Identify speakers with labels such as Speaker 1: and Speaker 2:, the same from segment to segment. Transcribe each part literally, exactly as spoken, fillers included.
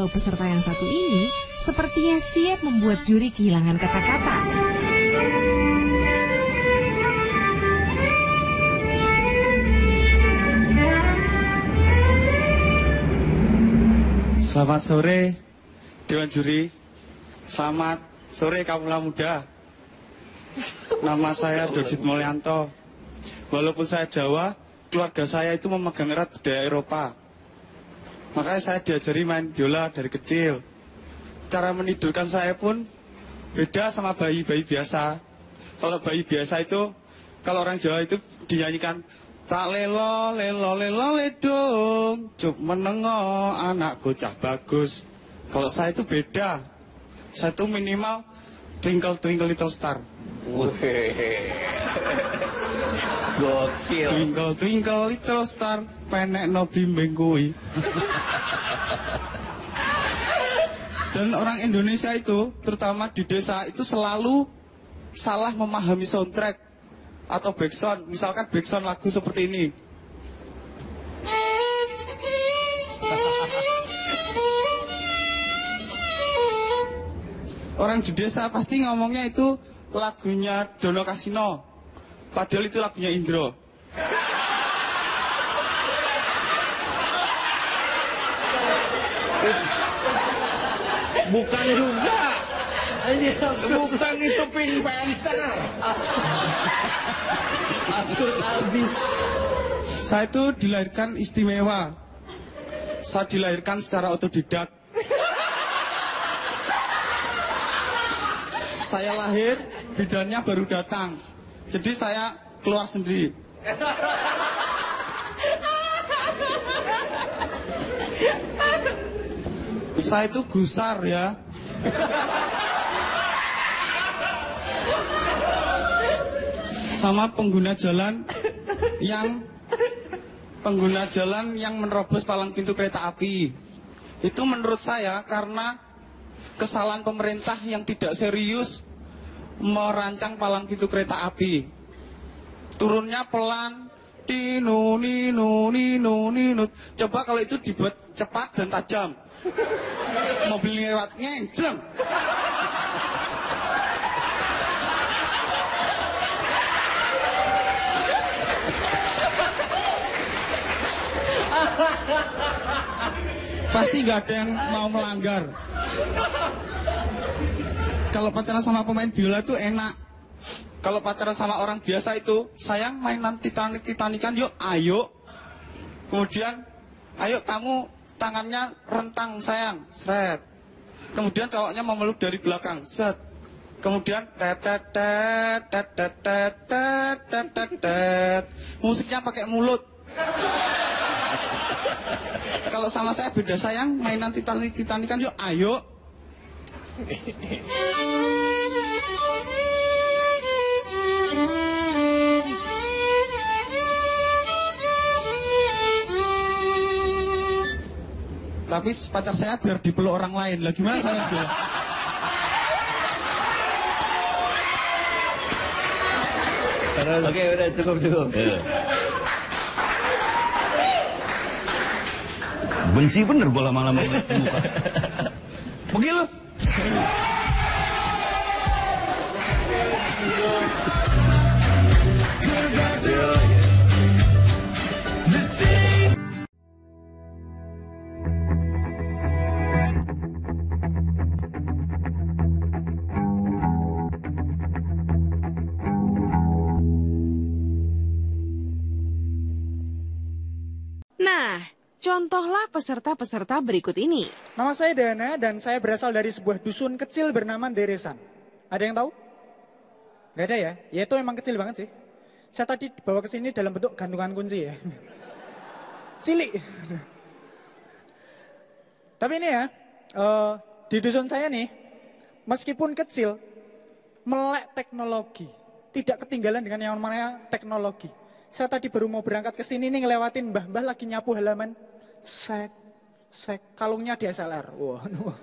Speaker 1: loh peserta yang satu ini sepertinya siap membuat juri kehilangan kata-kata.
Speaker 2: Selamat sore, Dewan Juri. Selamat sore, Kamula Muda. Nama saya Dodit Mulyanto. Walaupun saya Jawa, keluarga saya itu memegang erat budaya Eropa. Makanya saya diajari main biola dari kecil. Cara menidurkan saya pun beda sama bayi-bayi biasa. Kalau bayi biasa itu, kalau orang Jawa itu dinyanyikan tak lelo, lelo, lelo, ledong, cup menengo, anak bocah bagus. Kalau saya itu beda. Saya itu minimal twinkle, twinkle, little star.
Speaker 3: Gokil.
Speaker 2: Twinkle, twinkle, little star, penek no bimbing kui. Dan orang Indonesia itu, terutama di desa, itu selalu salah memahami soundtrack atau backsound. Misalkan backsound lagu seperti ini. Orang di desa pasti ngomongnya itu lagunya Dono Kasino. Padahal itu lagunya Indro.
Speaker 3: Bukan juga. Bukan itu Pink Panther. Absurd abis.
Speaker 2: Saya itu dilahirkan istimewa. Saya dilahirkan secara otodidak. Saya lahir, bidannya baru datang. Jadi saya keluar sendiri. Saya itu gusar ya. Sama pengguna jalan yang pengguna jalan yang menerobos palang pintu kereta api. Itu menurut saya karena kesalahan pemerintah yang tidak serius merancang palang pintu kereta api. Turunnya pelan, tinu ninu ninu ninu. Coba kalau itu dibuat cepat dan tajam, mobil lewat ngenjeng. Pasti nggak ada yang mau melanggar. Kalau pacaran sama pemain biola itu enak. Kalau pacaran sama orang biasa itu, sayang mainan Titanic Titanikan, yuk ayo. Kemudian, ayo kamu tangannya rentang sayang, seret. Kemudian cowoknya memeluk dari belakang, set. Kemudian tet tet tet tet tet tet tet tet tet tet. Musiknya pakai mulut. Kalau sama saya beda sayang, mainan Titanic Titanikan, yuk ayo. Tapi pacar saya biar dipeluk orang lain. Lah gimana saya bilang?
Speaker 3: Oke, udah cukup cukup.
Speaker 4: Benci bener gue lama-lama muka. Pergi lu.
Speaker 1: Nah, contohlah peserta-peserta berikut ini.
Speaker 5: Nama saya Dana dan saya berasal dari sebuah dusun kecil bernama Deresan. Ada yang tahu? Gak ada ya? Ya itu emang kecil banget sih. Saya tadi bawa ke sini dalam bentuk gantungan kunci ya. Cilik. Tapi ini ya, uh, di dusun saya nih, meskipun kecil, melek teknologi. Tidak ketinggalan dengan yang namanya teknologi. Saya tadi baru mau berangkat ke sini nih ngelewatin mbah-mbah lagi nyapu halaman. Sek, sek, kalungnya D S L R. Wah, wah.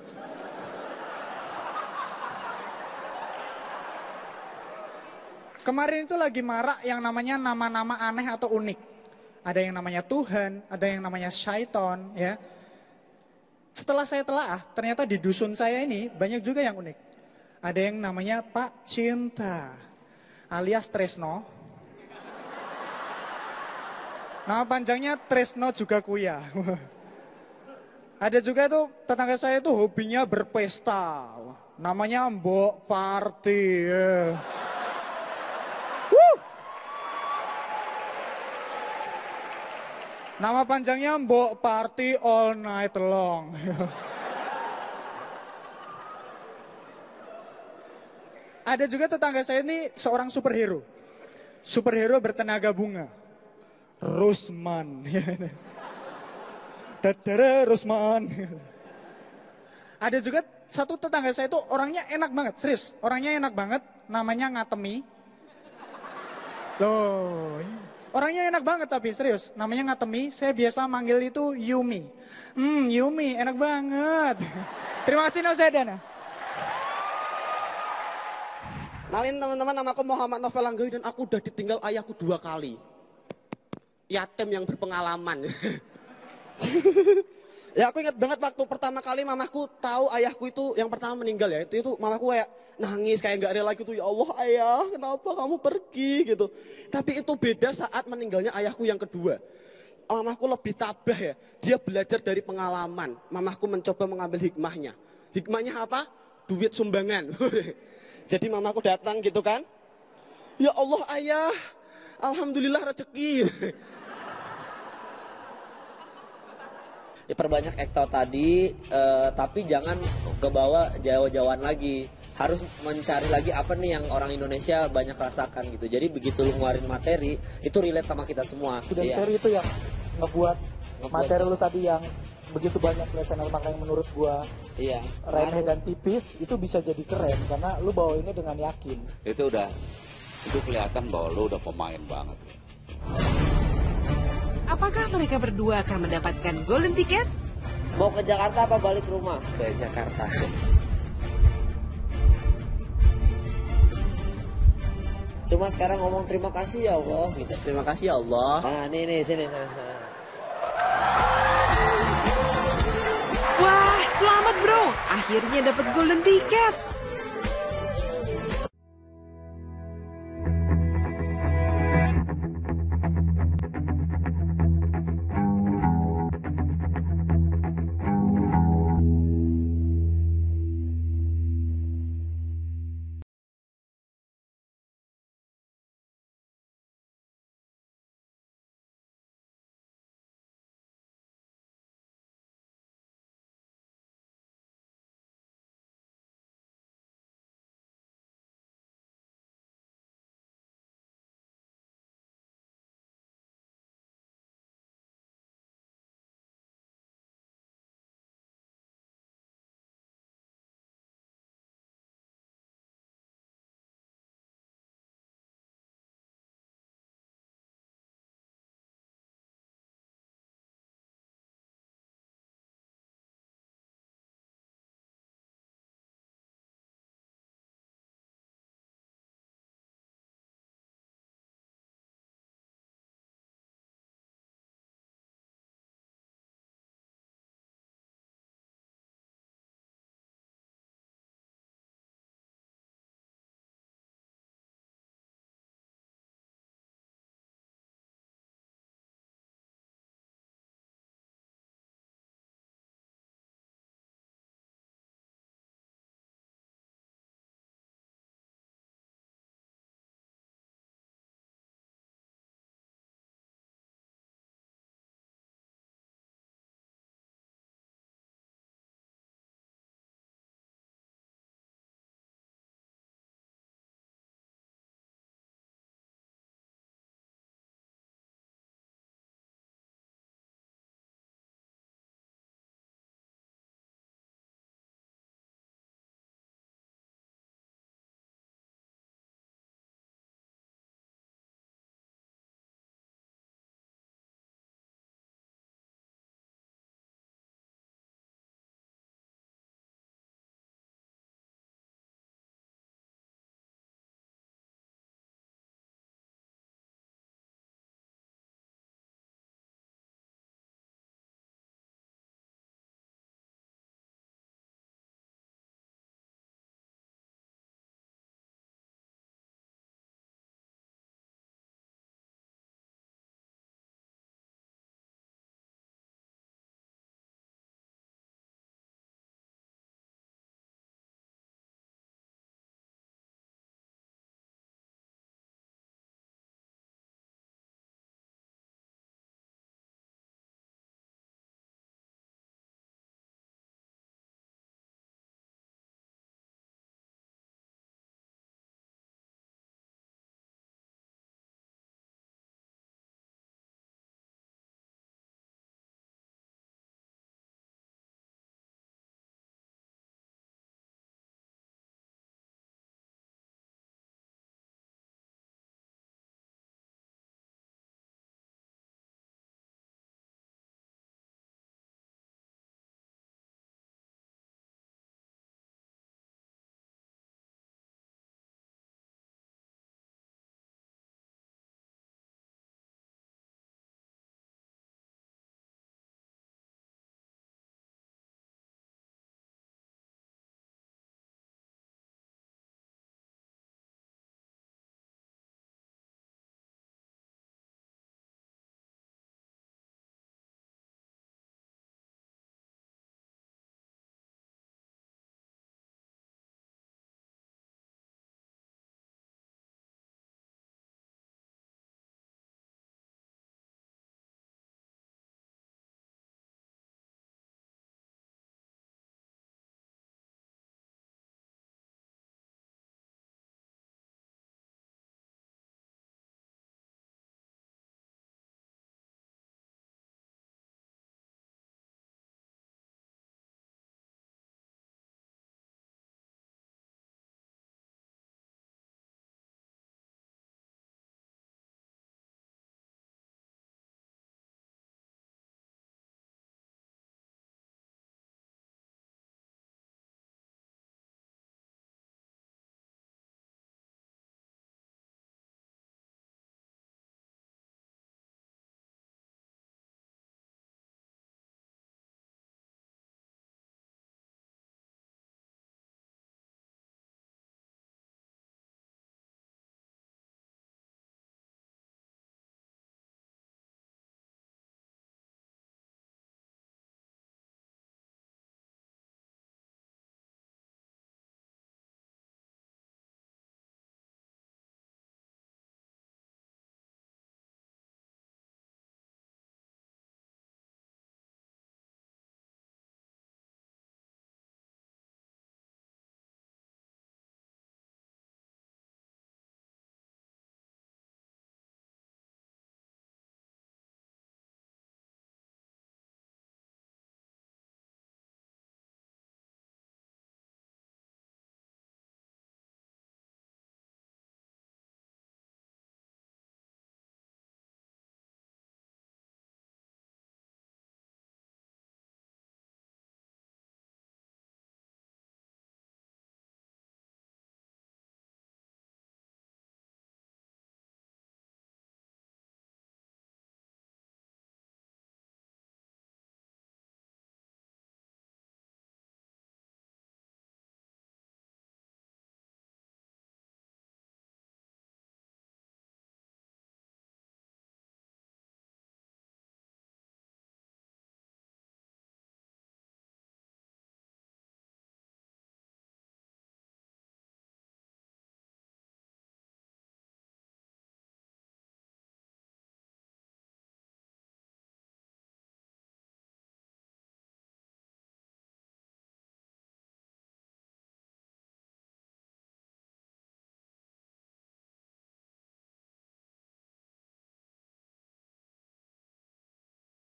Speaker 5: Kemarin itu lagi marak yang namanya nama-nama aneh atau unik. Ada yang namanya Tuhan, ada yang namanya syaiton, ya. Setelah saya telaah, ternyata di dusun saya ini banyak juga yang unik. Ada yang namanya Pak Cinta, alias Tresno. Nama panjangnya Tresno juga Kuya. Ada juga tuh tetangga saya tuh hobinya berpesta. Namanya Mbok Party. Wuh. Nama panjangnya Mbok Party All Night Long. Ada juga tetangga saya ini seorang superhero. Superhero bertenaga bunga. Rusman. Dadara Rusman. Ada juga satu tetangga saya itu orangnya enak banget, serius. Orangnya enak banget, namanya Ngatemi. Loh, orangnya enak banget tapi serius. Namanya Ngatemi, saya biasa manggil itu Yumi. Hmm, Yumi, enak banget. Terima kasih Nosedana.
Speaker 3: Nalin teman-teman, namaku Muhammad Novel Anggawi dan aku udah ditinggal ayahku dua kali. Yatim yang berpengalaman. Ya aku ingat banget waktu pertama kali mamaku tahu ayahku itu yang pertama meninggal ya. Itu itu mamaku kayak nangis, kayak nggak rela gitu. Ya Allah ayah, kenapa kamu pergi gitu. Tapi itu beda saat meninggalnya ayahku yang kedua. Mamaku lebih tabah ya. Dia belajar dari pengalaman. Mamaku mencoba mengambil hikmahnya. Hikmahnya apa? Duit sumbangan. Jadi mamaku datang gitu kan. Ya Allah ayah, alhamdulillah rezeki.
Speaker 6: Diperbanyak ekto tadi, eh, tapi jangan kebawa jauh-jauhan lagi. Harus mencari lagi apa nih yang orang Indonesia banyak rasakan gitu. Jadi begitu lu ngeluarin materi, itu relate sama kita semua.
Speaker 7: Dan
Speaker 6: iya.
Speaker 7: Terry itu yang ngebuat, ngebuat materi lu tadi yang begitu banyak lesehan makna yang menurut gua
Speaker 6: iya.
Speaker 7: remeh dan tipis, itu bisa jadi keren karena lu bawa ini dengan yakin.
Speaker 8: Itu udah, itu kelihatan bahwa lu udah pemain banget.
Speaker 1: Apakah mereka berdua akan mendapatkan golden ticket?
Speaker 6: Mau ke Jakarta apa balik rumah? Ke Jakarta. Cuma sekarang ngomong terima kasih ya Allah gitu.
Speaker 3: Terima kasih ya Allah.
Speaker 6: Nah, nih nih sini sana.
Speaker 1: Wah, selamat bro. Akhirnya dapat golden ticket.